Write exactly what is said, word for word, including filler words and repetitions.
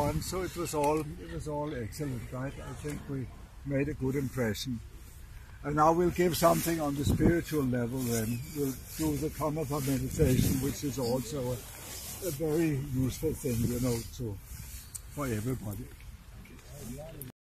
So it was all it was all excellent, right? I think we made a good impression. And now we'll give something on the spiritual level then. We'll do the Tamatha meditation, which is also a, a very useful thing, you know, to, for everybody.